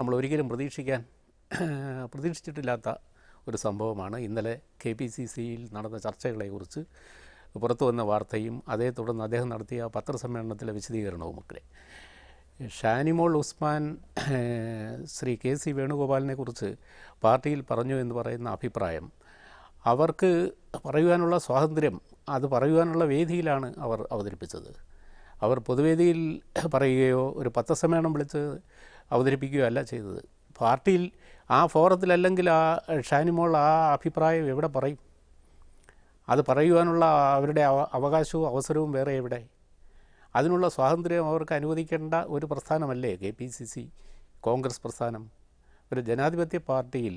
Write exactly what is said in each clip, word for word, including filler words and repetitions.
നമ്മൾ ഒരിക്കലും പ്രതീക്ഷിക്കാൻ പ്രതീക്ഷിച്ചിട്ടില്ലാത്ത ഒരു സംഭവമാണ് ഇന്നലെ കെ പി സി സിയിൽ നടന്ന ചർച്ചകളെക്കുറിച്ച് പുറത്തു വന്ന വാർത്തയും അതേ തുടർന്ന് അദ്ദേഹം നടത്തിയ പത്രസമ്മേളനത്തിലെ വിശദീകരണവുമൊക്കെ. ഷാനിമോൾ ഉസ്മാൻ ശ്രീ കെ സി വേണുഗോപാലിനെ കുറിച്ച് പാർട്ടിയിൽ പറഞ്ഞു എന്ന് പറയുന്ന അഭിപ്രായം അവർക്ക് പറയുവാനുള്ള സ്വാതന്ത്ര്യം, അത് പറയുവാനുള്ള വേദിയിലാണ് അവർ അവതരിപ്പിച്ചത്. അവർ പൊതുവേദിയിൽ പറയുകയോ ഒരു പത്രസമ്മേളനം വിളിച്ച് അവതരിപ്പിക്കുകയോ അല്ല ചെയ്തത്. പാർട്ടിയിൽ ആ ഫോറത്തിലല്ലെങ്കിൽ ആ ഷാനിമോൾ ആ അഭിപ്രായം എവിടെ പറയും? അത് പറയുവാനുള്ള അവരുടെ അവകാശവും അവസരവും വേറെ എവിടെ? അതിനുള്ള സ്വാതന്ത്ര്യം അവർക്ക് അനുവദിക്കേണ്ട ഒരു പ്രസ്ഥാനമല്ലേ K P C C, Congress പ്രസ്ഥാനം? ഒരു ജനാധിപത്യ പാർട്ടിയിൽ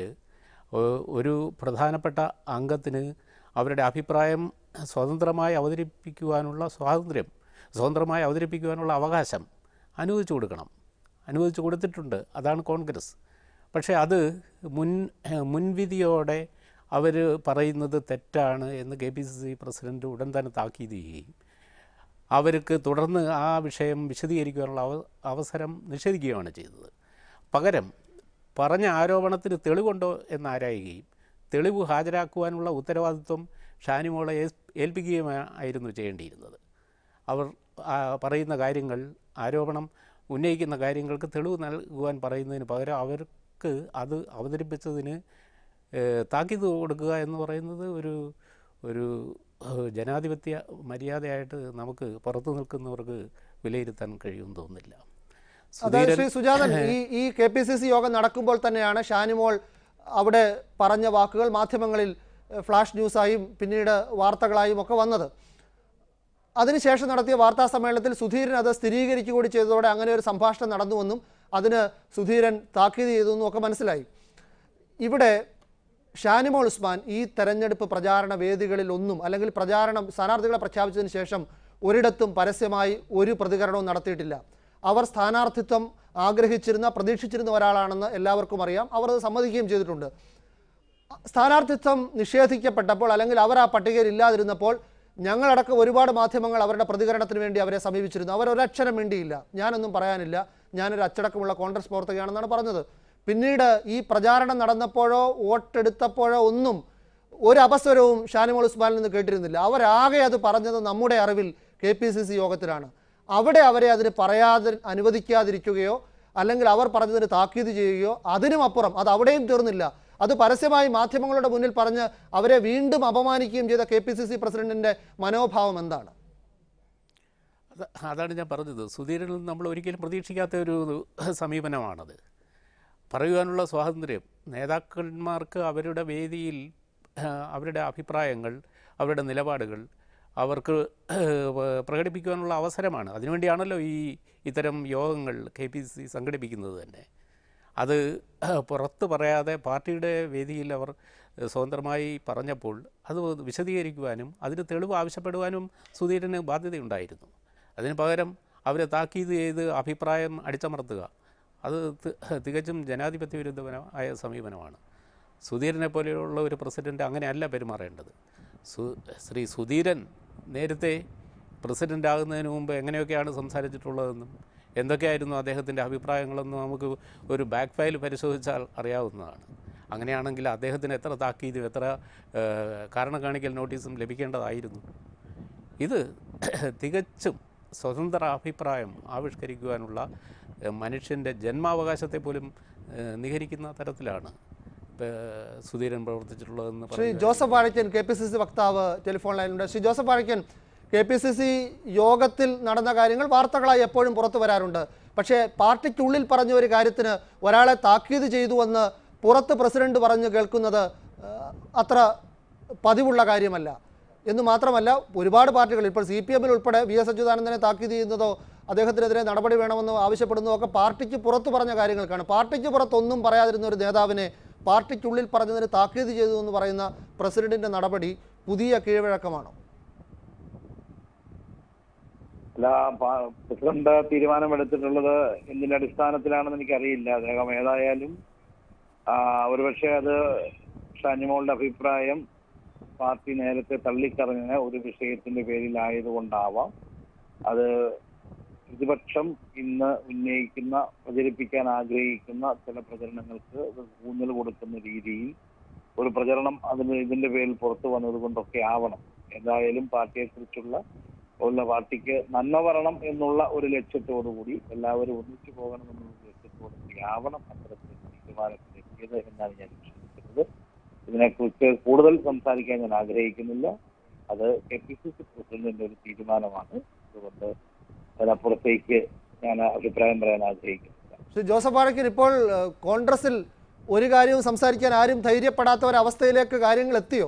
ഒരു പ്രധാനപ്പെട്ട അംഗത്തിന് അവരുടെ അഭിപ്രായം സ്വതന്ത്രമായി അവതരിപ്പിക്കുവാനുള്ള സ്വാതന്ത്ര്യം, സ്വതന്ത്രമായി അവതരിപ്പിക്കുവാനുള്ള അവകാശം അനുവദിച്ചു കൊടുക്കണം. അനുവദിച്ചു കൊടുത്തിട്ടുണ്ട്. അതാണ് കോൺഗ്രസ്. പക്ഷേ അത് മുൻ മുൻവിധിയോടെ അവർ പറയുന്നത് തെറ്റാണ് എന്ന് K P C C president ഉടൻ തന്നെ താക്കീത് ചെയ്യുകയും അവർക്ക് തുടർന്ന് ആ വിഷയം വിശദീകരിക്കാനുള്ള അവ അവസരം നിഷേധിക്കുകയാണ് ചെയ്തത്. പകരം പറഞ്ഞ ആരോപണത്തിന് തെളിവുണ്ടോ എന്നാരായുകയും തെളിവ് ഹാജരാക്കുവാനുള്ള ഉത്തരവാദിത്വം ഷാനിമോളെ ഏൽപ്പിക്കുകയുമായിരുന്നു ചെയ്യേണ്ടിയിരുന്നത്. അവർ പറയുന്ന കാര്യങ്ങൾ, ആരോപണം ഉന്നയിക്കുന്ന കാര്യങ്ങൾക്ക് തെളിവ് നൽകുവാൻ പറയുന്നതിന് പകരം അവർക്ക് അത് അവതരിപ്പിച്ചതിന് താക്കീത് കൊടുക്കുക എന്ന് പറയുന്നത് ഒരു ഒരു ജനാധിപത്യ മര്യാദയായിട്ട് നമുക്ക് പുറത്തു നിൽക്കുന്നവർക്ക് വിലയിരുത്താൻ കഴിയുമെന്ന് തോന്നുന്നില്ല. ശ്രീ സുജാതൻ, ഈ ഈ കെ പി സി സി യോഗം നടക്കുമ്പോൾ തന്നെയാണ് ഷാനിമോൾ അവിടെ പറഞ്ഞ വാക്കുകൾ മാധ്യമങ്ങളിൽ ഫ്ലാഷ് ന്യൂസായും പിന്നീട് വാർത്തകളായും ഒക്കെ വന്നത്. അതിനുശേഷം നടത്തിയ വാർത്താ സമ്മേളനത്തിൽ സുധീരൻ അത് സ്ഥിരീകരിക്കുക കൂടി ചെയ്തതോടെ അങ്ങനെ ഒരു സംഭാഷണം നടന്നുവെന്നും അതിന് സുധീരൻ താക്കീത് ചെയ്തെന്നും ഒക്കെ മനസ്സിലായി. ഇവിടെ ഷാനിമോൾ ഉസ്മാൻ ഈ തെരഞ്ഞെടുപ്പ് പ്രചാരണ വേദികളിൽ ഒന്നും, അല്ലെങ്കിൽ പ്രചാരണം സ്ഥാനാർത്ഥികളെ പ്രഖ്യാപിച്ചതിന് ശേഷം ഒരിടത്തും പരസ്യമായി ഒരു പ്രതികരണവും നടത്തിയിട്ടില്ല. അവർ സ്ഥാനാർത്ഥിത്വം ആഗ്രഹിച്ചിരുന്ന, പ്രതീക്ഷിച്ചിരുന്ന ഒരാളാണെന്ന് എല്ലാവർക്കും അറിയാം. അവർ അത് സമ്മതിക്കുകയും ചെയ്തിട്ടുണ്ട്. സ്ഥാനാർത്ഥിത്വം നിഷേധിക്കപ്പെട്ടപ്പോൾ, അല്ലെങ്കിൽ അവർ ആ പട്ടികയിൽ ഇല്ലാതിരുന്നപ്പോൾ ഞങ്ങളടക്കം ഒരുപാട് മാധ്യമങ്ങൾ അവരുടെ പ്രതികരണത്തിന് വേണ്ടി അവരെ സമീപിച്ചിരുന്നു. അവർ ഒരക്ഷരം വേണ്ടിയില്ല, ഞാനൊന്നും പറയാനില്ല, ഞാനൊരു അച്ചടക്കമുള്ള കോൺഗ്രസ് പ്രവർത്തകയാണെന്നാണ് പറഞ്ഞത്. പിന്നീട് ഈ പ്രചാരണം നടന്നപ്പോഴോ വോട്ടെടുത്തപ്പോഴോ ഒന്നും ഒരു അപസ്വരവും ഷാനിമോൾ ഉസ്മാനിൽ നിന്ന് കേട്ടിരുന്നില്ല. അവരാകെ അത് പറഞ്ഞത് നമ്മുടെ അറിവിൽ കെ പി സി സി യോഗത്തിലാണ്. അവിടെ അവരെ അതിന് പറയാതെ അനുവദിക്കാതിരിക്കുകയോ അല്ലെങ്കിൽ അവർ പറഞ്ഞതിന് താക്കീത് ചെയ്യുകയോ അതിനും അപ്പുറം അത് അവിടെയും തീർന്നില്ല, അത് പരസ്യമായി മാധ്യമങ്ങളുടെ മുന്നിൽ പറഞ്ഞ് അവരെ വീണ്ടും അപമാനിക്കുകയും ചെയ്ത കെ പി സി സി പ്രസിഡന്റിന്റെ മനോഭാവം എന്താണ്? അതാണ് ഞാൻ പറഞ്ഞത്. സുധീരനിൽ നമ്മൾ ഒരിക്കലും പ്രതീക്ഷിക്കാത്ത ഒരു സമീപനമാണത്. പറയുവാനുള്ള സ്വാതന്ത്ര്യം, നേതാക്കന്മാർക്ക് അവരുടെ വേദിയിൽ അവരുടെ അഭിപ്രായങ്ങൾ, അവരുടെ നിലപാടുകൾ അവർക്ക് പ്രകടിപ്പിക്കുവാനുള്ള അവസരമാണ്. അതിനുവേണ്ടിയാണല്ലോ ഈ ഇത്തരം യോഗങ്ങൾ കെ പി സി സി സംഘടിപ്പിക്കുന്നത് തന്നെ. അത് പുറത്ത് പറയാതെ പാർട്ടിയുടെ വേദിയിൽ അവർ സ്വതന്ത്രമായി പറഞ്ഞപ്പോൾ അത് വിശദീകരിക്കുവാനും അതിന് തെളിവ് ആവശ്യപ്പെടുവാനും സുധീരന് ബാധ്യതയുണ്ടായിരുന്നു. അതിന് പകരം അവരെ താക്കീത് ചെയ്ത് അഭിപ്രായം അടിച്ചമർത്തുക, അത് തികച്ചും ജനാധിപത്യ വിരുദ്ധമായ സമീപനമാണ്. സുധീരനെ പോലെയുള്ള ഒരു പ്രസിഡന്റ് അങ്ങനെയല്ല പെരുമാറേണ്ടത്. സു ശ്രീ സുധീരൻ നേരത്തെ പ്രസിഡൻ്റ് ആകുന്നതിന് മുമ്പ് എങ്ങനെയൊക്കെയാണ് സംസാരിച്ചിട്ടുള്ളതെന്നും എന്തൊക്കെയായിരുന്നു അദ്ദേഹത്തിൻ്റെ അഭിപ്രായങ്ങളെന്നും നമുക്ക് ഒരു ബാക്ക് ഫയൽ പരിശോധിച്ചാൽ അറിയാവുന്നതാണ്. അങ്ങനെയാണെങ്കിൽ അദ്ദേഹത്തിന് എത്ര താക്കീതും എത്ര കാരണം കാണിക്കൽ നോട്ടീസും ലഭിക്കേണ്ടതായിരുന്നു. ഇത് തികച്ചും സ്വതന്ത്ര അഭിപ്രായം ആവിഷ്കരിക്കുവാനുള്ള മനുഷ്യൻ്റെ ജന്മാവകാശത്തെ പോലും നിഹരിക്കുന്ന തരത്തിലാണ് സുധീരൻ പ്രവർത്തിച്ചിട്ടുള്ളതെന്ന് Shri Joseph Vazhakkan, K P C C വക്താവ്, ടെലിഫോൺ ലൈനിലുണ്ട്. Shri Joseph Vazhakkan, K P C C യോഗത്തിൽ നടന്ന കാര്യങ്ങൾ വാർത്തകളായി എപ്പോഴും പുറത്തു വരാറുണ്ട്. പക്ഷേ പാർട്ടിക്കുള്ളിൽ പറഞ്ഞ ഒരു കാര്യത്തിന് ഒരാളെ താക്കീത് ചെയ്തുവെന്ന് പുറത്ത് പ്രസിഡന്റ് പറഞ്ഞു കേൾക്കുന്നത് അത്ര പതിവുള്ള കാര്യമല്ല. എന്ന് മാത്രമല്ല, ഒരുപാട് പാർട്ടികൾ, ഇപ്പോൾ സി പി എമ്മിൽ ഉൾപ്പെടെ വി എസ് അച്യുതാനന്ദനെ താക്കീത് ചെയ്യുന്നതോ അദ്ദേഹത്തിനെതിരെ നടപടി വേണമെന്നോ ആവശ്യപ്പെടുന്നതോ ഒക്കെ പാർട്ടിക്ക് പുറത്ത് പറഞ്ഞ കാര്യങ്ങൾക്കാണ്. പാർട്ടിക്ക് പുറത്തൊന്നും പറയാതിരുന്ന ഒരു നേതാവിനെ പാർട്ടിക്കുള്ളിൽ പറഞ്ഞതിന് താക്കീത് ചെയ്തു എന്ന് പറയുന്ന പ്രസിഡന്റിന്റെ നടപടി പുതിയ കീഴ്വഴക്കമാണോ? അല്ല, പ്രസിഡന്റ് തീരുമാനമെടുത്തിട്ടുള്ളത് എന്തിന്റെ അടിസ്ഥാനത്തിലാണെന്ന് എനിക്കറിയില്ല. അദ്ദേഹം ഏതായാലും ഒരുപക്ഷെ അത് ഷാനിമോളുടെ അഭിപ്രായം പാർട്ടി നേരത്തെ തള്ളിക്കറിഞ്ഞ ഒരു വിഷയത്തിന്റെ പേരിലായതുകൊണ്ടാവാം. അത് പ്രതിപക്ഷം ഇന്ന് ഉന്നയിക്കുന്ന പ്രചരിപ്പിക്കാൻ ആഗ്രഹിക്കുന്ന ചില പ്രചരണങ്ങൾക്ക് ഊന്നൽ കൊടുക്കുന്ന രീതിയിൽ ഒരു പ്രചരണം അതിന് ഇതിന്റെ പേരിൽ പുറത്തു വന്നത് കൊണ്ടൊക്കെ ആവണം. എന്തായാലും പാർട്ടിയെക്കുറിച്ചുള്ള ഉള്ള പാർട്ടിക്ക് നന്മ വരണം എന്നുള്ള ഒരു ലക്ഷ്യത്തോടുകൂടി എല്ലാവരും ഒന്നിച്ചു പോകണമെന്നുള്ള ലക്ഷ്യത്തോടുകൂടി ആവണം അത്തരത്തിൽ തീരുമാനത്തിലെത്തിയത് എന്നാണ് ഞാൻ വിശ്വസിക്കുന്നത്. ഇതിനെക്കുറിച്ച് കൂടുതൽ സംസാരിക്കാൻ ഞാൻ ആഗ്രഹിക്കുന്നില്ല. അത് കെ പി സി സി പ്രസിഡന്റിന്റെ ഒരു തീരുമാനമാണ്. അതുകൊണ്ട് അതിനപ്പുറത്തേക്ക് ഞാൻ അഭിപ്രായം പറയാൻ ആഗ്രഹിക്കുന്നില്ല. ശ്രീ ജോസഫ് വാഴക്കൻ, ഇപ്പോൾ കോൺഗ്രസിൽ ഒരു കാര്യവും സംസാരിക്കാൻ ആരും ധൈര്യപ്പെടാത്ത ഒരവസ്ഥയിലേക്ക് കാര്യങ്ങൾ എത്തിയോ?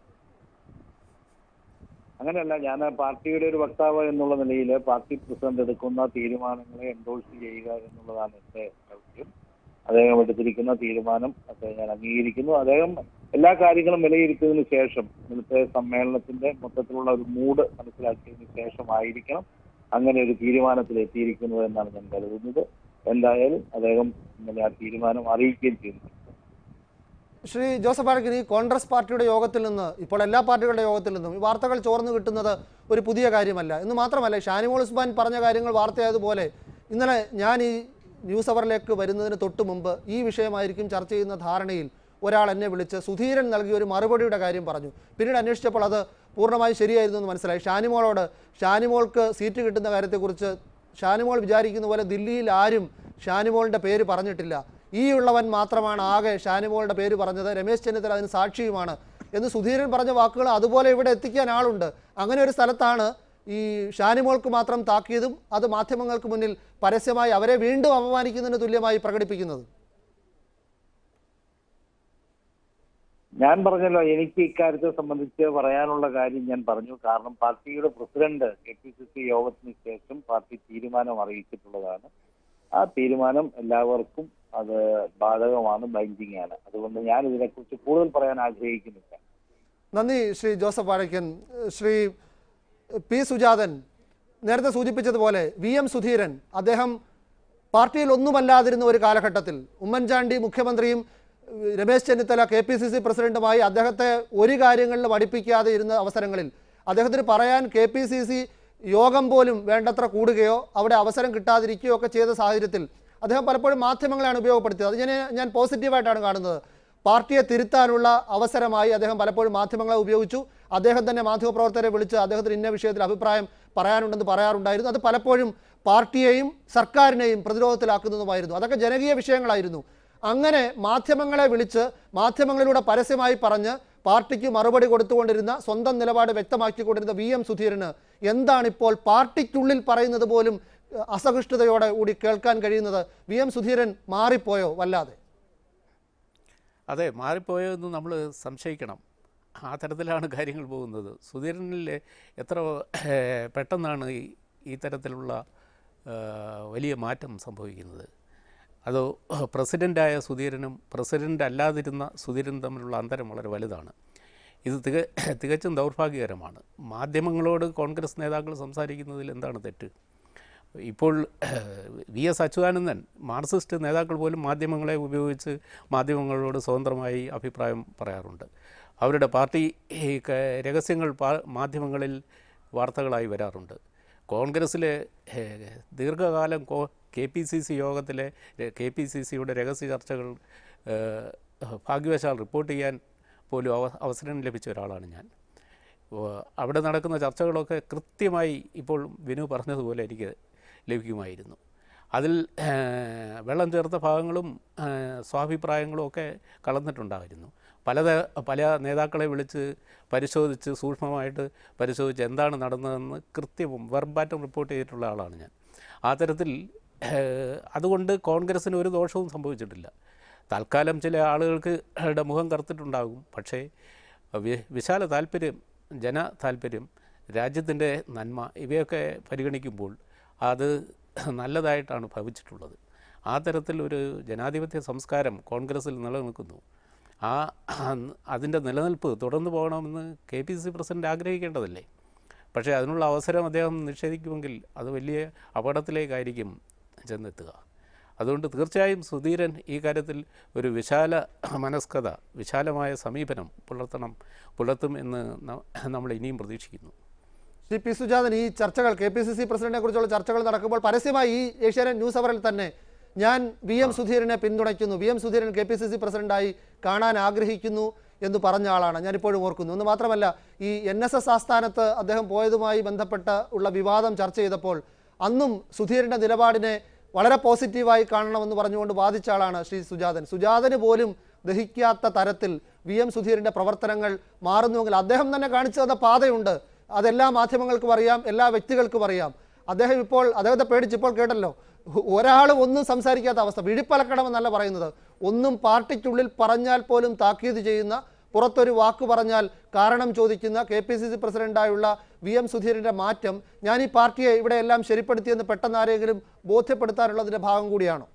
അങ്ങനെയല്ല, ഞാൻ പാർട്ടിയുടെ ഒരു വക്താവ് എന്നുള്ള നിലയിൽ പാർട്ടി പ്രസിഡന്റ് എടുക്കുന്ന തീരുമാനങ്ങളെ എൻഡോഴ്സ് ചെയ്യുക എന്നുള്ളതാണ് എന്റെ ദൗത്യം. അദ്ദേഹം എടുത്തിരിക്കുന്ന തീരുമാനം അത് ഞാൻ അംഗീകരിക്കുന്നു. അദ്ദേഹം എല്ലാ കാര്യങ്ങളും വിലയിരുത്തിയതിനു ശേഷം ഇന്നത്തെ സമ്മേളനത്തിന്റെ മൊത്തത്തിലുള്ള ഒരു മൂഡ് മനസ്സിലാക്കിയതിനു ശേഷമായിരിക്കണം അങ്ങനെ ഒരു തീരുമാനത്തിൽ എത്തിയിരിക്കുന്നത് എന്നാണ് ഞാൻ കരുതുന്നത്. എന്തായാലും അദ്ദേഹം ഇന്നലെ ആ തീരുമാനം അറിയിക്കുകയും ചെയ്തിട്ടുണ്ട്. ശ്രീ ജോസഫ് വാഴക്കൻ, ഈ കോൺഗ്രസ് പാർട്ടിയുടെ യോഗത്തിൽ നിന്ന് ഇപ്പോൾ എല്ലാ പാർട്ടികളുടെ യോഗത്തിൽ നിന്നും ഈ വാർത്തകൾ ചോർന്നു കിട്ടുന്നത് ഒരു പുതിയ കാര്യമല്ല. എന്ന് മാത്രമല്ല, ഷാനിമോൾ ഉസ്മാൻ പറഞ്ഞ കാര്യങ്ങൾ വാർത്തയായതുപോലെ ഇന്നലെ ഞാൻ ഈ ന്യൂസ് അവറിലേക്ക് വരുന്നതിന് തൊട്ട് മുമ്പ് ഈ വിഷയമായിരിക്കും ചർച്ച ചെയ്യുന്ന ധാരണയിൽ ഒരാൾ എന്നെ വിളിച്ച് സുധീരൻ നൽകിയ ഒരു മറുപടിയുടെ കാര്യം പറഞ്ഞു. പിന്നീട് അന്വേഷിച്ചപ്പോൾ അത് പൂർണ്ണമായും ശരിയായിരുന്നു എന്ന് മനസ്സിലായി. ഷാനിമോളോട് ഷാനിമോൾക്ക് സീറ്റ് കിട്ടുന്ന കാര്യത്തെക്കുറിച്ച് ഷാനിമോൾ വിചാരിക്കുന്ന പോലെ ദില്ലിയിൽ ആരും ഷാനിമോളിൻ്റെ പേര് പറഞ്ഞിട്ടില്ല. ഈ ഉള്ളവൻ മാത്രമാണ് ആകെ ഷാനിമോളുടെ പേര് പറഞ്ഞത്. രമേശ് ചെന്നിത്തല അതിന് സാക്ഷിയുമാണ് എന്ന് സുധീരൻ പറഞ്ഞ വാക്കുകൾ അതുപോലെ ഇവിടെ എത്തിക്കാൻ ആളുണ്ട്. അങ്ങനെ ഒരു സ്ഥലത്താണ് ഈ ഷാനിമോൾക്ക് മാത്രം താക്കീതും അത് മാധ്യമങ്ങൾക്ക് മുന്നിൽ പരസ്യമായി അവരെ വീണ്ടും അപമാനിക്കുന്നതിന് തുല്യമായി പ്രകടിപ്പിക്കുന്നത്. ഞാൻ പറഞ്ഞല്ലോ, എനിക്ക് ഇക്കാര്യത്തെ സംബന്ധിച്ച് പറയാനുള്ള കാര്യം ഞാൻ പറഞ്ഞു. കാരണം പാർട്ടിയുടെ president K P C C യോഗത്തിന് ശേഷം പാർട്ടി തീരുമാനം അറിയിച്ചിട്ടുള്ളതാണ്. ആ തീരുമാനം എല്ലാവർക്കും അത് ബാധകമാണ്, ബൈൻഡിങ് ആണ്. അതുകൊണ്ട് ഞാൻ ഇതിനെക്കുറിച്ച് കൂടുതൽ പറയാൻ ആഗ്രഹിക്കുന്നില്ല. നന്ദി ശ്രീ ജോസഫ് വാഴക്കൻ. ശ്രീ പി സുജാതൻ നേരത്തെ സൂചിപ്പിച്ചതുപോലെ വി എം സുധീരൻ അദ്ദേഹം പാർട്ടിയിൽ ഒന്നുമല്ലാതിരുന്ന ഒരു കാലഘട്ടത്തിൽ ഉമ്മൻചാണ്ടി മുഖ്യമന്ത്രിയും Ramesh Chennithala K P C C പ്രസിഡന്റുമായി അദ്ദേഹത്തെ ഒരു കാര്യങ്ങളിലും അടുപ്പിക്കാതെ ഇരുന്ന അവസരങ്ങളിൽ അദ്ദേഹത്തിന് പറയാൻ കെ പി സി സി യോഗം പോലും വേണ്ടത്ര കൂടുകയോ അവിടെ അവസരം കിട്ടാതിരിക്കുകയോ ഒക്കെ ചെയ്ത സാഹചര്യത്തിൽ അദ്ദേഹം പലപ്പോഴും മാധ്യമങ്ങളെയാണ് ഉപയോഗപ്പെടുത്തിയത്. അത് ഞാൻ ഞാൻ പോസിറ്റീവായിട്ടാണ് കാണുന്നത്. പാർട്ടിയെ തിരുത്താനുള്ള അവസരമായി അദ്ദേഹം പലപ്പോഴും മാധ്യമങ്ങളെ ഉപയോഗിച്ചു. അദ്ദേഹം തന്നെ മാധ്യമപ്രവർത്തകരെ വിളിച്ച് അദ്ദേഹത്തിന് ഇന്ന വിഷയത്തിൽ അഭിപ്രായം പറയാനുണ്ടെന്ന് പറയാറുണ്ടായിരുന്നു. അത് പലപ്പോഴും പാർട്ടിയെയും സർക്കാരിനെയും പ്രതിരോധത്തിലാക്കുന്നതുമായിരുന്നു. അതൊക്കെ ജനകീയ വിഷയങ്ങളായിരുന്നു. അങ്ങനെ മാധ്യമങ്ങളെ വിളിച്ച് മാധ്യമങ്ങളിലൂടെ പരസ്യമായി പറഞ്ഞ് പാർട്ടിക്ക് മറുപടി കൊടുത്തുകൊണ്ടിരുന്ന സ്വന്തം നിലപാട് വ്യക്തമാക്കിക്കൊണ്ടിരുന്ന വി എം സുധീരന് എന്താണിപ്പോൾ പാർട്ടിക്കുള്ളിൽ പറയുന്നത് പോലും അസഹിഷ്ണുതയോടെ കൂടി കേൾക്കാൻ കഴിയുന്നത്? വി എം സുധീരൻ മാറിപ്പോയോ വല്ലാതെ? അതെ, മാറിപ്പോയോ എന്ന് നമ്മൾ സംശയിക്കണം. ആ തരത്തിലാണ് കാര്യങ്ങൾ പോകുന്നത്. സുധീരനിൽ എത്ര പെട്ടെന്നാണ് ഈ ഈ തരത്തിലുള്ള വലിയ മാറ്റം സംഭവിക്കുന്നത്. അതോ പ്രസിഡൻ്റായ സുധീരനും പ്രസിഡൻ്റ് അല്ലാതിരുന്ന സുധീരനും തമ്മിലുള്ള അന്തരം വളരെ വലുതാണ്. ഇത് തിക തികച്ചും ദൗർഭാഗ്യകരമാണ്. മാധ്യമങ്ങളോട് കോൺഗ്രസ് നേതാക്കൾ സംസാരിക്കുന്നതിൽ എന്താണ് തെറ്റ്? ഇപ്പോൾ വി എസ് അച്യുതാനന്ദൻ, മാർക്സിസ്റ്റ് നേതാക്കൾ പോലും മാധ്യമങ്ങളെ ഉപയോഗിച്ച് മാധ്യമങ്ങളോട് സ്വതന്ത്രമായി അഭിപ്രായം പറയാറുണ്ട്. അവരുടെ പാർട്ടി രഹസ്യങ്ങൾ മാധ്യമങ്ങളിൽ വാർത്തകളായി വരാറുണ്ട്. കോൺഗ്രസ്സിലെ ദീർഘകാലം കോ കെ പി സി സി യോഗത്തിലെ കെ പി സി സിയുടെ രഹസ്യ ചർച്ചകൾ ഭാഗ്യവശാൽ റിപ്പോർട്ട് ചെയ്യാൻ പോലും അവ അവസരം ലഭിച്ച ഒരാളാണ് ഞാൻ. അവിടെ നടക്കുന്ന ചർച്ചകളൊക്കെ കൃത്യമായി ഇപ്പോൾ വിനു പറഞ്ഞതുപോലെ എനിക്ക് ലഭിക്കുമായിരുന്നു. അതിൽ വെള്ളം ചേർത്ത ഭാഗങ്ങളും സ്വാഭിപ്രായങ്ങളും ഒക്കെ കലർന്നിട്ടുണ്ടായിരുന്നു. പല പല നേതാക്കളെ വിളിച്ച് പരിശോധിച്ച് സൂക്ഷ്മമായിട്ട് പരിശോധിച്ച് എന്താണ് നടന്നതെന്ന് കൃത്യവും വെർബാറ്റം റിപ്പോർട്ട് ചെയ്തിട്ടുള്ള ആളാണ് ഞാൻ. ആ തരത്തിൽ അതുകൊണ്ട് കോൺഗ്രസ്സിന് ഒരു ദോഷവും സംഭവിച്ചിട്ടില്ല. തൽക്കാലം ചില ആളുകൾക്ക് മുഖം കറുത്തിട്ടുണ്ടാകും. പക്ഷേ വിശാല താല്പര്യം, ജന താല്പര്യം, രാജ്യത്തിൻ്റെ നന്മ ഇവയൊക്കെ പരിഗണിക്കുമ്പോൾ അത് നല്ലതായിട്ടാണ് ഭവിച്ചിട്ടുള്ളത്. ആ തരത്തിൽ ഒരു ജനാധിപത്യ സംസ്കാരം കോൺഗ്രസ്സിൽ നിലനിൽക്കുന്നു. ആ അതിൻ്റെ നിലനിൽപ്പ് തുടർന്നു പോകണമെന്ന് K P C C president ആഗ്രഹിക്കേണ്ടതല്ലേ? പക്ഷേ അതിനുള്ള അവസരം അദ്ദേഹം നിഷേധിക്കുമെങ്കിൽ അത് വലിയ അപകടത്തിലേക്കായിരിക്കും ചെന്നെത്തുക. അതുകൊണ്ട് തീർച്ചയായും സുധീരൻ ഈ കാര്യത്തിൽ ഒരു വിശാല മനസ്കത, വിശാലമായ സമീപനം പുലർത്തണം പുലർത്തും എന്ന് നമ്മൾ ഇനിയും പ്രതീക്ഷിക്കുന്നു. ശ്രീ പി സുജാതൻ, ഈ ചർച്ചകൾ കെ പി സി സി പ്രസിഡന്റിനെ കുറിച്ചുള്ള ചർച്ചകൾ നടക്കുമ്പോൾ പരസ്യമായി ഈ ഏഷ്യാനെറ്റ് ന്യൂസ് അവറിൽ തന്നെ ഞാൻ വി എം സുധീരനെ പിന്തുണയ്ക്കുന്നു, V M Sudheeran K P C C പ്രസിഡന്റായി കാണാൻ ആഗ്രഹിക്കുന്നു എന്ന് പറഞ്ഞ ആളാണ്, ഞാനിപ്പോഴും ഓർക്കുന്നു. എന്ന് മാത്രമല്ല, ഈ എൻ എസ് എസ് ആസ്ഥാനത്ത് അദ്ദേഹം പോയതുമായി ബന്ധപ്പെട്ട് ഉള്ള വിവാദം ചർച്ച ചെയ്തപ്പോൾ അന്നും സുധീരൻ്റെ നിലപാടിനെ വളരെ പോസിറ്റീവായി കാണണമെന്ന് പറഞ്ഞുകൊണ്ട് വാദിച്ച ആളാണ് ശ്രീ സുജാതൻ. സുജാതന് പോലും ദഹിക്കാത്ത തരത്തിൽ വി എം സുധീരൻ്റെ പ്രവർത്തനങ്ങൾ മാറുന്നുവെങ്കിൽ അദ്ദേഹം തന്നെ കാണിച്ചു തന്ന പാതയുണ്ട്, അതെല്ലാ മാധ്യമങ്ങൾക്കും അറിയാം, എല്ലാ വ്യക്തികൾക്കും അറിയാം. അദ്ദേഹം ഇപ്പോൾ അദ്ദേഹത്തെ പേടിച്ചിപ്പോൾ കേട്ടല്ലോ, ഒരാളും ഒന്നും സംസാരിക്കാത്ത അവസ്ഥ. വിഴിപ്പലക്കണമെന്നല്ല പറയുന്നത്, ഒന്നും പാർട്ടിക്കുള്ളിൽ പറഞ്ഞാൽ പോലും താക്കീത് ചെയ്യുന്ന, പുറത്തൊരു വാക്ക് പറഞ്ഞാൽ കാരണം ചോദിക്കുന്ന കെ പി സി സി പ്രസിഡന്റായുള്ള വി എം സുധീരൻ്റെ മാറ്റം ഞാൻ ഈ പാർട്ടിയെ ഇവിടെ എല്ലാം ശരിപ്പെടുത്തിയെന്ന് പെട്ടെന്ന് ആരെങ്കിലും ബോധ്യപ്പെടുത്താനുള്ളതിൻ്റെ ഭാഗം കൂടിയാണോ?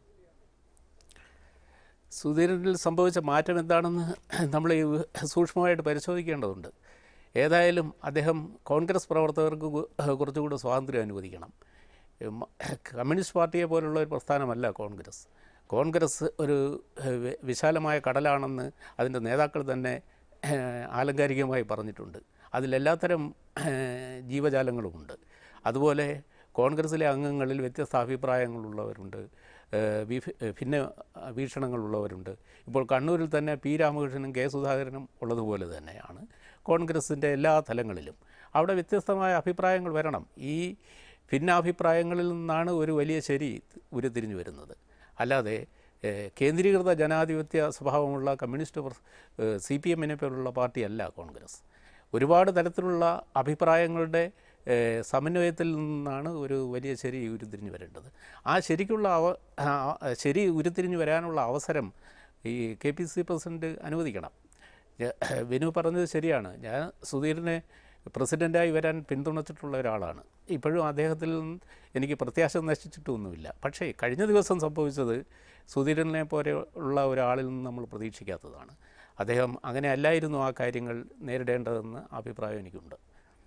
സുധീരനിൽ സംഭവിച്ച മാറ്റം എന്താണെന്ന് നമ്മൾ സൂക്ഷ്മമായിട്ട് പരിശോധിക്കേണ്ടതുണ്ട്. ഏതായാലും അദ്ദേഹം കോൺഗ്രസ് പ്രവർത്തകർക്ക് കുറച്ചുകൂടി സ്വാതന്ത്ര്യം അനുവദിക്കണം. കമ്മ്യൂണിസ്റ്റ് പാർട്ടിയെ പോലുള്ള ഒരു പ്രസ്ഥാനമല്ല കോൺഗ്രസ്. കോൺഗ്രസ് ഒരു വിശാലമായ കടലാണെന്ന് അതിൻ്റെ നേതാക്കൾ തന്നെ ആലങ്കാരികമായി പറഞ്ഞിട്ടുണ്ട്. അതിലെല്ലാത്തരം ജീവജാലങ്ങളുമുണ്ട്. അതുപോലെ കോൺഗ്രസ്സിലെ അംഗങ്ങളിൽ വ്യത്യസ്ത അഭിപ്രായങ്ങളുള്ളവരുണ്ട്, ഭിന്ന വീക്ഷണങ്ങളുള്ളവരുണ്ട്. ഇപ്പോൾ കണ്ണൂരിൽ തന്നെ പി രാമകൃഷ്ണനും കെ സുധാകരനും ഉള്ളതുപോലെ തന്നെയാണ് കോൺഗ്രസിൻ്റെ എല്ലാ തലങ്ങളിലും. അവിടെ വ്യത്യസ്തമായ അഭിപ്രായങ്ങൾ വരണം. ഈ ഭിന്നാഭിപ്രായങ്ങളിൽ നിന്നാണ് ഒരു വലിയ ശരി ഉരുത്തിരിഞ്ഞു വരുന്നത്. അല്ലാതെ കേന്ദ്രീകൃത ജനാധിപത്യ സ്വഭാവമുള്ള കമ്മ്യൂണിസ്റ്റ് സി പി എമ്മിനെ പോലുള്ള പാർട്ടിയല്ല കോൺഗ്രസ്. ഒരുപാട് തരത്തിലുള്ള അഭിപ്രായങ്ങളുടെ സമന്വയത്തിൽ നിന്നാണ് ഒരു വലിയ ശരി ഉരുത്തിരിഞ്ഞു വരേണ്ടത്. ആ ശരിക്കുള്ള അവ ശരി ഉരുത്തിരിഞ്ഞു വരാനുള്ള അവസരം ഈ കെ പി സി പ്രസിഡന്റ് അനുവദിക്കണം. വിനു പറഞ്ഞത് ശരിയാണ്. ഞാൻ സുധീരനെ പ്രസിഡൻ്റായി വരാൻ പിന്തുണച്ചിട്ടുള്ള ഒരാളാണ്. ഇപ്പോഴും അദ്ദേഹത്തിൽ എനിക്ക് പ്രത്യാശ നശിച്ചിട്ടൊന്നുമില്ല. പക്ഷേ കഴിഞ്ഞ ദിവസം സംഭവിച്ചത് സുധീരനെ പോലെ ഉള്ള ഒരാളിൽ നിന്ന് നമ്മൾ പ്രതീക്ഷിക്കാത്തതാണ്. അദ്ദേഹം അങ്ങനെ അല്ലായിരുന്നു ആ കാര്യങ്ങൾ നേരിടേണ്ടതെന്ന് അഭിപ്രായം എനിക്കുണ്ട്.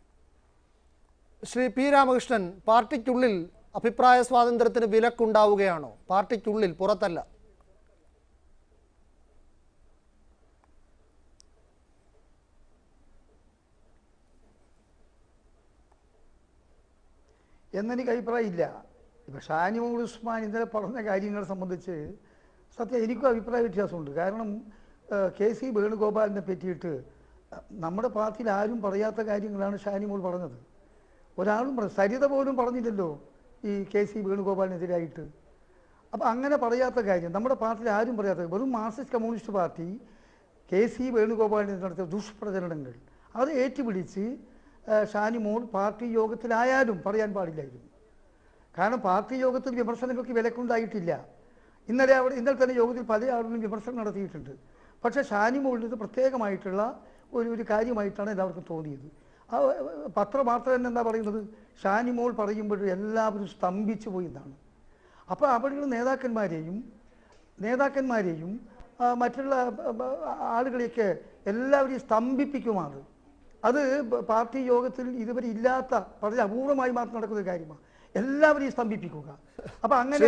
ശ്രീ പി രാമകൃഷ്ണൻ, പാർട്ടിക്കുള്ളിൽ അഭിപ്രായ സ്വാതന്ത്ര്യത്തിന് വിലക്കുണ്ടാവുകയാണോ? പാർട്ടിക്കുള്ളിൽ, പുറത്തല്ല. എന്നെനിക്ക് അഭിപ്രായമില്ല. ഇപ്പം ഷാനിമോൾ ഉസ്മാൻ ഇന്നലെ പറഞ്ഞ കാര്യങ്ങളെ സംബന്ധിച്ച് സത്യം എനിക്കും അഭിപ്രായ വ്യത്യാസമുണ്ട്. കാരണം കെ സി വേണുഗോപാലിനെ പറ്റിയിട്ട് നമ്മുടെ പാർട്ടിയിൽ ആരും പറയാത്ത കാര്യങ്ങളാണ് ഷാനിമോൾ പറഞ്ഞത്. ഒരാളും സരിത പോലും പറഞ്ഞില്ലല്ലോ ഈ കെ സി വേണുഗോപാലിനെതിരായിട്ട്. അപ്പം അങ്ങനെ പറയാത്ത കാര്യം നമ്മുടെ പാർട്ടിയിൽ ആരും പറയാത്ത, വെറും Marxist Communist party K C വേണുഗോപാലിനെ നടത്തിയ ദുഷ്പ്രചരണങ്ങൾ അത് ഏറ്റുപിടിച്ച് ഷാനിമോൾ പാർട്ടി യോഗത്തിലായാലും പറയാൻ പാടില്ലായിരുന്നു. കാരണം പാർട്ടി യോഗത്തിൽ വിമർശനങ്ങൾക്ക് വിലക്കുണ്ടായിട്ടില്ല. ഇന്നലെ അവിടെ ഇന്നലെ തന്നെ യോഗത്തിൽ പല ആളുകളും വിമർശനം നടത്തിയിട്ടുണ്ട്. പക്ഷേ ഷാനിമോളിന് പ്രത്യേകമായിട്ടുള്ള ഒരു ഒരു കാര്യമായിട്ടാണ് എല്ലാവർക്കും തോന്നിയത്. ആ പത്രവാർത്ത തന്നെ എന്താ പറയുന്നത്, ഷാനിമോൾ പറയുമ്പോൾ എല്ലാവരും സ്തംഭിച്ചു പോയി എന്നാണ്. അപ്പോൾ അവിടെയുള്ള നേതാക്കന്മാരെയും നേതാക്കന്മാരെയും മറ്റുള്ള ആളുകളെയൊക്കെ എല്ലാവരെയും സ്തംഭിപ്പിക്കുമാണ്. അത് പാർട്ടി യോഗത്തിൽ ഇതുവരെ ഇല്ലാത്ത വളരെ അപൂർവമായി മാത്രം നടക്കുന്ന കാര്യമാണ്. എല്ലാവരെയും സ്തംഭിപ്പിക്കുക. അപ്പൊ അങ്ങനെ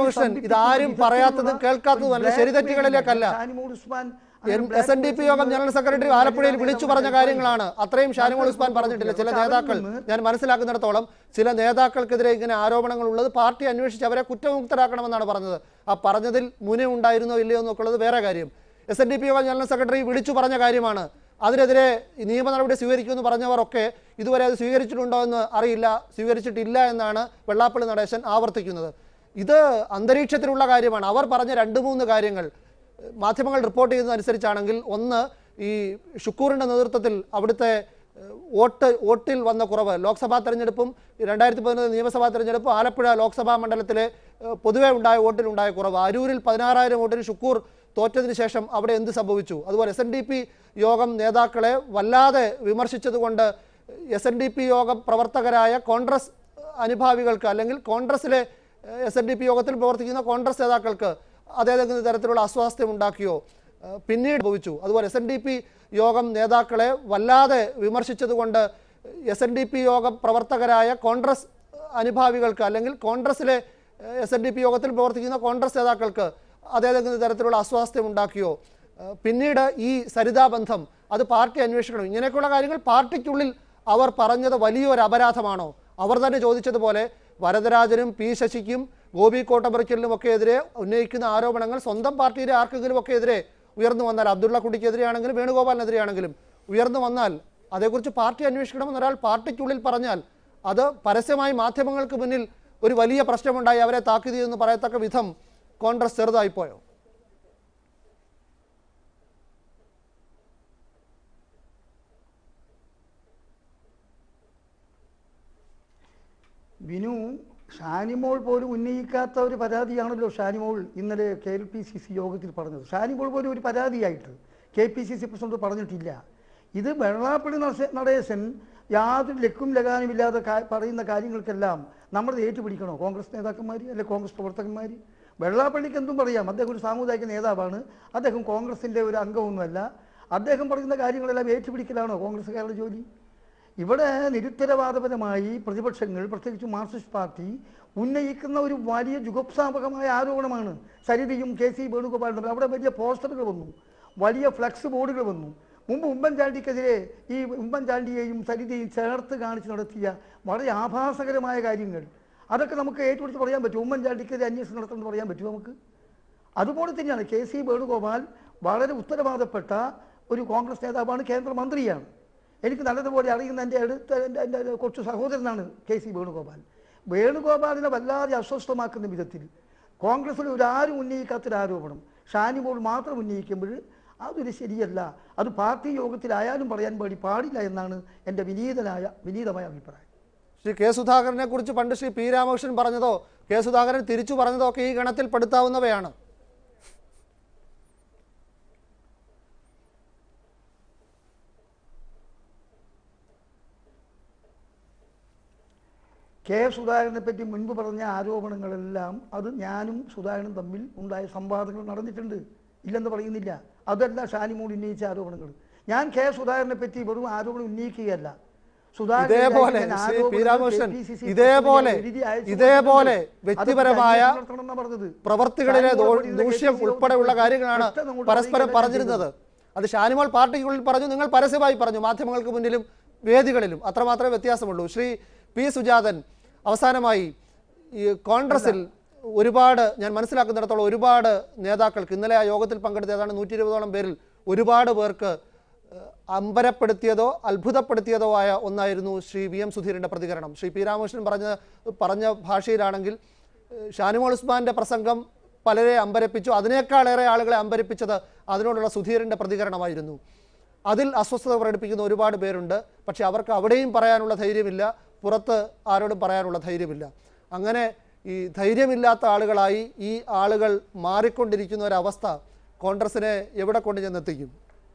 ഇതാരും പറയാത്തതും കേൾക്കാത്തതുമല്ല, ശരിതെറ്റുകളിലേക്കല്ല. Shanimol Usman S N D P Yogam general secretary ആലപ്പുഴയിൽ വിളിച്ചു പറഞ്ഞ കാര്യങ്ങളാണ്. അത്രയും ഷാനിമോൾ ഉസ്മാൻ പറഞ്ഞിട്ടില്ല. ചില നേതാക്കൾ, ഞാൻ മനസ്സിലാക്കുന്നിടത്തോളം ചില നേതാക്കൾക്കെതിരെ ഇങ്ങനെ ആരോപണങ്ങൾ ഉള്ളത് പാർട്ടി അന്വേഷിച്ച് അവരെ കുറ്റമുക്തരാക്കണമെന്നാണ് പറഞ്ഞത്. ആ പറഞ്ഞതിൽ മുന ഉണ്ടായിരുന്നോ ഇല്ലയോ എന്നൊക്കെയുള്ളത് വേറെ കാര്യം. S N D P Yogam general secretary വിളിച്ചു പറഞ്ഞ കാര്യമാണ്. അതിനെതിരെ നിയമ നടപടി സ്വീകരിക്കുമെന്ന് പറഞ്ഞവരൊക്കെ ഇതുവരെ അത് സ്വീകരിച്ചിട്ടുണ്ടോ എന്ന് അറിയില്ല, സ്വീകരിച്ചിട്ടില്ല എന്നാണ് വെള്ളാപ്പള്ളി നടേശൻ ആവർത്തിക്കുന്നത്. ഇത് അന്തരീക്ഷത്തിലുള്ള കാര്യമാണ്. അവർ പറഞ്ഞ രണ്ട് മൂന്ന് കാര്യങ്ങൾ മാധ്യമങ്ങൾ റിപ്പോർട്ട് ചെയ്യുന്നതനുസരിച്ചാണെങ്കിൽ, ഒന്ന്, ഈ ഷുക്കൂറിൻ്റെ നേതൃത്വത്തിൽ അവിടുത്തെ വോട്ട് വോട്ടിൽ വന്ന കുറവ്, ലോക്സഭാ തെരഞ്ഞെടുപ്പും രണ്ടായിരത്തി പതിനൊന്ന് നിയമസഭാ തെരഞ്ഞെടുപ്പും ആലപ്പുഴ ലോക്സഭാ മണ്ഡലത്തിലെ പൊതുവെ ഉണ്ടായ വോട്ടിലുണ്ടായ കുറവ്, അരൂരിൽ പതിനാറായിരം വോട്ടിന് ഷുക്കൂർ തോറ്റതിന് ശേഷം അവിടെ എന്ത് സംഭവിച്ചു, അതുപോലെ S N D P Yogam നേതാക്കളെ വല്ലാതെ വിമർശിച്ചതുകൊണ്ട് S N D P Yogam പ്രവർത്തകരായ കോൺഗ്രസ് അനുഭാവികൾക്ക് അല്ലെങ്കിൽ കോൺഗ്രസിലെ എസ് എൻ ഡി പി യോഗത്തിൽ പ്രവർത്തിക്കുന്ന കോൺഗ്രസ് നേതാക്കൾക്ക് അതേതെങ്കിലും തരത്തിലുള്ള അസ്വാസ്ഥ്യം ഉണ്ടാക്കിയോ, പിന്നീട് ഭവിച്ചു. അതുപോലെ S N D P Yogam നേതാക്കളെ വല്ലാതെ വിമർശിച്ചതുകൊണ്ട് S N D P Yogam പ്രവർത്തകരായ കോൺഗ്രസ് അനുഭാവികൾക്ക് അല്ലെങ്കിൽ കോൺഗ്രസിലെ എസ് എൻ ഡി പി യോഗത്തിൽ പ്രവർത്തിക്കുന്ന കോൺഗ്രസ് നേതാക്കൾക്ക് അതേതെങ്കിലും തരത്തിലുള്ള അസ്വാസ്ഥ്യം ഉണ്ടാക്കിയോ, പിന്നീട് ഈ സരിതാബന്ധം അത് പാർട്ടി അന്വേഷിക്കണം. ഇങ്ങനെയൊക്കെയുള്ള കാര്യങ്ങൾ പാർട്ടിക്കുള്ളിൽ അവർ പറഞ്ഞത് വലിയൊരു അപരാധമാണോ? അവർ തന്നെ ചോദിച്ചതുപോലെ വരദരാജനും പി ശശിക്കും ഗോപി കോട്ടപ്പുറയ്ക്കലിനും ഒക്കെ എതിരെ ഉന്നയിക്കുന്ന ആരോപണങ്ങൾ സ്വന്തം പാർട്ടിയിലെ ആർക്കെങ്കിലും ഒക്കെ എതിരെ ഉയർന്നു വന്നാൽ, അബ്ദുള്ള കുട്ടിക്കെതിരെയാണെങ്കിലും വേണുഗോപാലിനെതിരെയാണെങ്കിലും ഉയർന്നു വന്നാൽ അതേക്കുറിച്ച് പാർട്ടി അന്വേഷിക്കണമെന്ന് ഒരാൾ പാർട്ടിക്കുള്ളിൽ പറഞ്ഞാൽ അത് പരസ്യമായി മാധ്യമങ്ങൾക്ക് മുന്നിൽ ഒരു വലിയ പ്രശ്നമുണ്ടായി അവരെ താക്കീത് എന്ന് പറയത്തക്ക വിധം കോൺഗ്രസ് ചെറുതായിപ്പോയോ? വിനു, ഷാനിമോൾ പോലും ഉന്നയിക്കാത്ത ഒരു പരാതിയാണല്ലോ ഷാനിമോൾ ഇന്നലെ K L P C C യോഗത്തിൽ പറഞ്ഞത്. ഷാനിമോൾ പോലും ഒരു പരാതിയായിട്ട് K P C C president പറഞ്ഞിട്ടില്ല. ഇത് വെള്ളാപ്പള്ളി നടേശൻ യാതൊരു ലക്കും ലഗാനുമില്ലാതെ പറയുന്ന കാര്യങ്ങൾക്കെല്ലാം നമ്മൾ ഏറ്റുപിടിക്കണോ കോൺഗ്രസ് നേതാക്കന്മാർ അല്ലെ കോൺഗ്രസ് പ്രവർത്തകന്മാർ? വെള്ളാപ്പള്ളിക്ക് എന്തും പറയാം, അദ്ദേഹം ഒരു സാമുദായിക നേതാവാണ്, അദ്ദേഹം കോൺഗ്രസിൻ്റെ ഒരു അംഗമൊന്നുമല്ല. അദ്ദേഹം പറയുന്ന കാര്യങ്ങളെല്ലാം ഏറ്റുപിടിക്കലാണോ കോൺഗ്രസ്സുകാരുടെ ജോലി? ഇവിടെ നിരുത്തരവാദപരമായി പ്രതിപക്ഷങ്ങൾ, പ്രത്യേകിച്ച് മാർക്സിസ്റ്റ് പാർട്ടി ഉന്നയിക്കുന്ന ഒരു വലിയ ജുഗുപ്സാപകമായ ആരോപണമാണ് സരിതയും കെ സി വേണുഗോപാലും തമ്മിൽ. അവിടെ വലിയ പോസ്റ്ററുകൾ വന്നു, വലിയ ഫ്ലക്സ് ബോർഡുകൾ വന്നു. മുമ്പ് ഉമ്മൻചാണ്ടിക്കെതിരെ ഈ ഉമ്മൻചാണ്ടിയെയും സരിതയും ചേർത്ത് കാണിച്ച് നടത്തിയ വളരെ ആഭാസകരമായ കാര്യങ്ങൾ, അതൊക്കെ നമുക്ക് ഏറ്റുപിടിച്ച് പറയാൻ പറ്റും. ഉമ്മൻചാണ്ടിക്കെതിരെ അന്വേഷണം നടത്തുമെന്ന് പറയാൻ പറ്റും നമുക്ക്? അതുപോലെ തന്നെയാണ് കെ സി വേണുഗോപാൽ വളരെ ഉത്തരവാദപ്പെട്ട ഒരു കോൺഗ്രസ് നേതാവാണ്, കേന്ദ്രമന്ത്രിയാണ്. എനിക്ക് നല്ലതുപോലെ അറിയുന്ന എൻ്റെ അടുത്ത എൻ്റെ എൻ്റെ കൊച്ചു സഹോദരനാണ് കെ സി വേണുഗോപാൽ. വേണുഗോപാലിനെ വല്ലാതെ അസ്വസ്ഥമാക്കുന്ന വിധത്തിൽ കോൺഗ്രസിൽ ഒരാരും ഉന്നയിക്കാത്തൊരു ആരോപണം ഷാനിമോൾ മാത്രം ഉന്നയിക്കുമ്പോൾ അതൊരു ശരിയല്ല. അത് പാർട്ടി യോഗത്തിലായാലും പറയാൻ വേണ്ടി പാടില്ല എന്നാണ് എൻ്റെ വിനീതനായ വിനീതമായ അഭിപ്രായം. ശ്രീ കെ സുധാകരനെ കുറിച്ച് പണ്ട് ശ്രീ പി രാമകൃഷ്ണൻ പറഞ്ഞതോ കെ സുധാകരൻ തിരിച്ചു പറഞ്ഞതോ ഒക്കെ ഈ ഗണത്തിൽ പെടുത്താവുന്നവയാണ്. കെ സുധാകരനെ പറ്റി മുൻപ് പറഞ്ഞ ആരോപണങ്ങളെല്ലാം അത് ഞാനും സുധാകരനും തമ്മിൽ ഉണ്ടായ സംവാദങ്ങൾ നടന്നിട്ടുണ്ട്, ഇല്ലെന്ന് പറയുന്നില്ല. അതല്ല ഷാനിമോൾ ഉന്നയിച്ച ആരോപണങ്ങൾ. ഞാൻ കെ സുധാകരനെ പറ്റി വെറും ആരോപണം ഉന്നയിക്കുകയല്ല. ഇതേപോലെ ഇതേപോലെ ഇതേപോലെ വ്യക്തിപരമായ പ്രവർത്തികളിലെ ദൂഷ്യം ഉൾപ്പെടെയുള്ള കാര്യങ്ങളാണ് പരസ്പരം പറഞ്ഞിരുന്നത്. അത് ഷാനിമോൾ പാർട്ടിക്കുള്ളിൽ പറഞ്ഞു, നിങ്ങൾ പരസ്യമായി പറഞ്ഞു, മാധ്യമങ്ങൾക്ക് മുന്നിലും വേദികളിലും. അത്രമാത്രമേ വ്യത്യാസമുള്ളൂ. ശ്രീ പി സുജാതൻ, അവസാനമായി ഈ കോൺഗ്രസിൽ ഒരുപാട്, ഞാൻ മനസ്സിലാക്കുന്നിടത്തോളം ഒരുപാട് നേതാക്കൾക്ക് ഇന്നലെ ആ യോഗത്തിൽ പങ്കെടുത്ത ഏതാണ്ട് നൂറ്റി ഇരുപതോളം പേരിൽ ഒരുപാട് പേർക്ക് അമ്പരപ്പെടുത്തിയതോ അത്ഭുതപ്പെടുത്തിയതോ ആയ ഒന്നായിരുന്നു ശ്രീ വി എം സുധീരൻ്റെ പ്രതികരണം. ശ്രീ പി രാമകൃഷ്ണൻ പറഞ്ഞ പറഞ്ഞ ഭാഷയിലാണെങ്കിൽ ഷാനിമോൾ ഉസ്മാൻ്റെ പ്രസംഗം പലരെ അമ്പരപ്പിച്ചു, അതിനേക്കാളേറെ ആളുകളെ അമ്പരപ്പിച്ചത് അതിനോടുള്ള സുധീരൻ്റെ പ്രതികരണമായിരുന്നു. അതിൽ അസ്വസ്ഥത പ്രകടിപ്പിക്കുന്ന ഒരുപാട് പേരുണ്ട്. പക്ഷേ അവർക്ക് അവിടെയും പറയാനുള്ള ധൈര്യമില്ല, പുറത്ത് ആരോടും പറയാനുള്ള ധൈര്യമില്ല. അങ്ങനെ ഈ ധൈര്യമില്ലാത്ത ആളുകളായി ഈ ആളുകൾ മാറിക്കൊണ്ടിരിക്കുന്ന ഒരവസ്ഥ കോൺഗ്രസിനെ എവിടെ കൊണ്ട് ചെന്നെത്തിക്കും?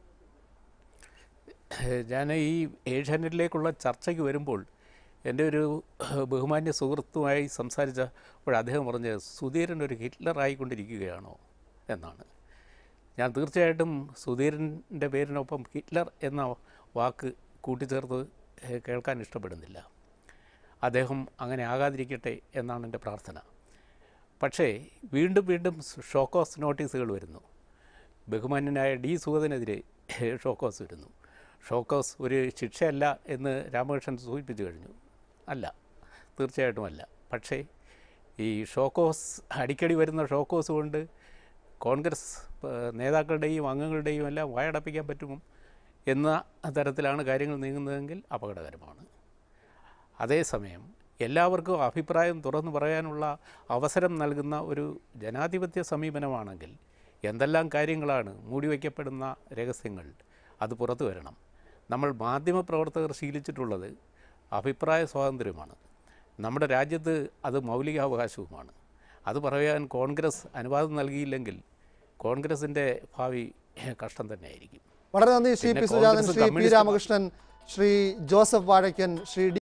ഞാൻ ഈ ഏഷ്യാനെറ്റിലേക്കുള്ള ചർച്ചയ്ക്ക് വരുമ്പോൾ എൻ്റെ ഒരു ബഹുമാന്യ സുഹൃത്തുമായി സംസാരിച്ചപ്പോൾ അദ്ദേഹം പറഞ്ഞത് സുധീരൻ ഒരു ഹിറ്റ്ലറായിക്കൊണ്ടിരിക്കുകയാണോ എന്നാണ്. ഞാൻ തീർച്ചയായിട്ടും സുധീരൻ്റെ പേരിനൊപ്പം ഹിറ്റ്ലർ എന്ന വാക്ക് കൂട്ടിച്ചേർത്ത് കേൾക്കാൻ ഇഷ്ടപ്പെടുന്നില്ല. അദ്ദേഹം അങ്ങനെ ആകാതിരിക്കട്ടെ എന്നാണ് എൻ്റെ പ്രാർത്ഥന. പക്ഷേ വീണ്ടും വീണ്ടും ഷോക്കോസ് നോട്ടീസുകൾ വരുന്നു. ബഹുമാന്യനായ ഡി സുഗതനെതിരെ ഷോക്കോസ് വരുന്നു. ഷോക്കോസ് ഒരു ശിക്ഷയല്ല എന്ന് രാമകൃഷ്ണൻ സൂചിപ്പിച്ചു കഴിഞ്ഞു. അല്ല, തീർച്ചയായിട്ടും അല്ല. പക്ഷേ ഈ ഷോക്കോസ്, അടിക്കടി വരുന്ന ഷോക്കോസ് കൊണ്ട് കോൺഗ്രസ് നേതാക്കളുടെയും അംഗങ്ങളുടെയും എല്ലാം വായടപ്പിക്കാൻ പറ്റുമോ എന്ന തരത്തിലാണ് കാര്യങ്ങൾ നീങ്ങുന്നതെങ്കിൽ അപകടകരമാണ്. അതേസമയം എല്ലാവർക്കും അഭിപ്രായം തുറന്നു പറയാനുള്ള അവസരം നൽകുന്ന ഒരു ജനാധിപത്യ സമീപനമാണെങ്കിൽ എന്തെല്ലാം കാര്യങ്ങളാണ് മൂടിവയ്ക്കപ്പെടുന്ന രഹസ്യങ്ങൾ, അത് പുറത്തു വരണം. നമ്മൾ മാധ്യമപ്രവർത്തകർ ശീലിച്ചിട്ടുള്ളത് അഭിപ്രായ സ്വാതന്ത്ര്യമാണ്. നമ്മുടെ രാജ്യത്ത് അത് മൗലികാവകാശവുമാണ്. അത് പറയാൻ കോൺഗ്രസ് അനുവാദം നൽകിയില്ലെങ്കിൽ കോൺഗ്രസിൻ്റെ ഭാവി കഷ്ടം തന്നെയായിരിക്കും. വളരെ നന്ദി ശ്രീ പി സുജാതൻ, ശ്രീ പി രാമകൃഷ്ണൻ, ശ്രീ ജോസഫ് വാഴയ്ക്കൻ, ശ്രീ